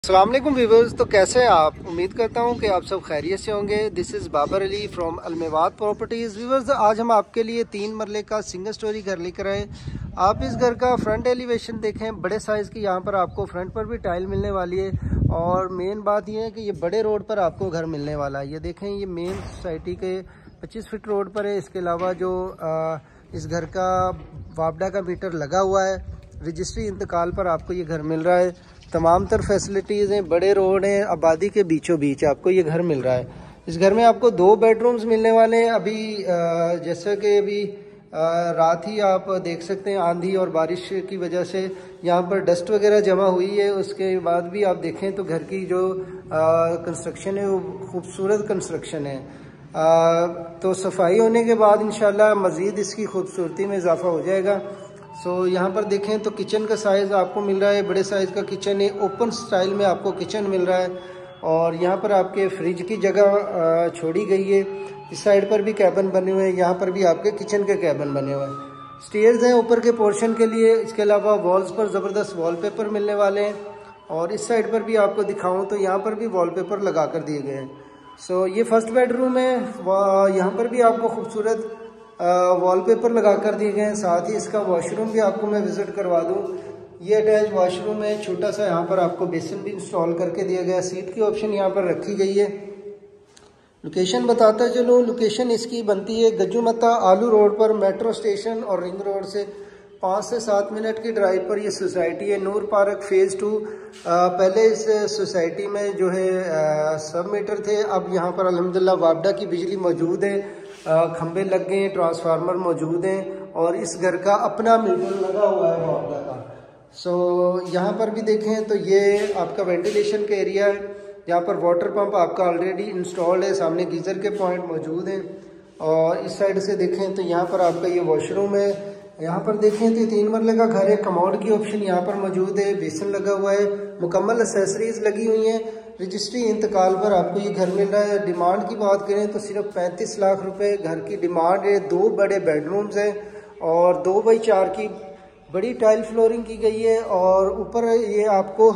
अस्सलाम वालेकुम व्यूवर्स। तो कैसे हैं आप? उम्मीद करता हूं कि आप सब खैरियत से होंगे। This is Babar Ali from Almewat properties. Viewers, आज हम आपके लिए 3 मरले का सिंगल स्टोरी घर लेकर आए। आप इस घर का फ्रंट एलिवेशन देखें, बड़े साइज़ की यहाँ पर आपको फ्रंट पर भी टाइल मिलने वाली है। और मेन बात यह है कि ये बड़े रोड पर आपको घर मिलने वाला है। ये देखें, ये मेन सोसाइटी के 25 फीट रोड पर है। इसके अलावा जो इस घर का वापडा का मीटर लगा हुआ है, रजिस्ट्री इंतकाल पर आपको ये घर मिल रहा है। तमाम तर फैसिलिटीज़ हैं, बड़े रोड हैं, आबादी के बीचों बीच आपको ये घर मिल रहा है। इस घर में आपको 2 बेडरूम्स मिलने वाले हैं। अभी जैसा कि अभी रात ही आप देख सकते हैं, आंधी और बारिश की वजह से यहाँ पर डस्ट वगैरह जमा हुई है। उसके बाद भी आप देखें तो घर की जो कंस्ट्रक्शन है वो खूबसूरत कंस्ट्रक्शन है। तो सफाई होने के बाद इंशाल्लाह मज़ीद इसकी खूबसूरती में इजाफा हो जाएगा। यहाँ पर देखें तो किचन का साइज़ आपको मिल रहा है, बड़े साइज़ का किचन है। ओपन स्टाइल में आपको किचन मिल रहा है। और यहाँ पर आपके फ्रिज की जगह छोड़ी गई है। इस साइड पर भी कैबिन बने हुए हैं, यहाँ पर भी आपके किचन के कैबिन बने हुए हैं। स्टेयर्स हैं ऊपर के पोर्शन के लिए। इसके अलावा वॉल्स पर ज़बरदस्त वॉलपेपर मिलने वाले हैं। और इस साइड पर भी आपको दिखाऊँ तो यहाँ पर भी वॉलपेपर लगा कर दिए गए हैं। ये फर्स्ट बेडरूम है। यहाँ पर भी आपको खूबसूरत वॉलपेपर लगा कर दिए गए हैं। साथ ही इसका वॉशरूम भी आपको मैं विजिट करवा दूं। ये अटैच वॉशरूम है, छोटा सा। यहाँ पर आपको बेसिन भी इंस्टॉल करके दिया गया है। सीट की ऑप्शन यहाँ पर रखी गई है। लोकेशन बताता चलूँ, लोकेशन इसकी बनती है गज्जूमता आलू रोड पर, मेट्रो स्टेशन और रिंग रोड से 5 से 7 मिनट की ड्राइव पर ये सोसाइटी है। Noor park phase 2। पहले इस सोसाइटी में जो है सब मीटर थे। अब यहाँ पर अल्हम्दुलिल्लाह वापडा की बिजली मौजूद है, खंबे लग गए हैं, ट्रांसफार्मर मौजूद हैं और इस घर का अपना मीटर लगा हुआ है वापडा का। यहाँ पर भी देखें तो ये आपका वेंटिलेशन का एरिया है। यहाँ पर वाटर पंप आपका ऑलरेडी इंस्टॉल्ड है, सामने गीज़र के पॉइंट मौजूद हैं। और इस साइड से देखें तो यहाँ पर आपका ये वॉशरूम है। यहाँ पर देखें तो 3 मरले का घर है। कमोड की ऑप्शन यहाँ पर मौजूद है, बेसिन लगा हुआ है, मुकम्मल एक्सेसरीज लगी हुई हैं। रजिस्ट्री इंतकाल पर आपको ये घर मिल रहा है। डिमांड की बात करें तो सिर्फ 35 लाख रुपए घर की डिमांड है। 2 बड़े बेडरूम्स हैं और 2 बाई 4 की बड़ी टाइल फ्लोरिंग की गई है। और ऊपर ये आपको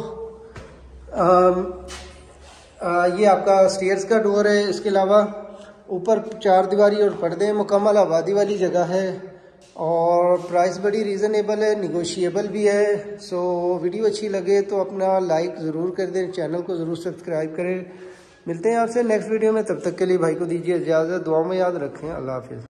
ये आपका स्टेयर्स का डोर है। इसके अलावा ऊपर 4 दीवारी और पर्दे, मुकम्मल आबादी वाली जगह है। और प्राइस बड़ी रीज़नेबल है, निगोशिएबल भी है। वीडियो अच्छी लगे तो अपना लाइक ज़रूर कर दें, चैनल को ज़रूर सब्सक्राइब करें। मिलते हैं आपसे नेक्स्ट वीडियो में, तब तक के लिए भाई को दीजिए इजाज़त। दुआ में याद रखें। अल्लाह हाफिज़।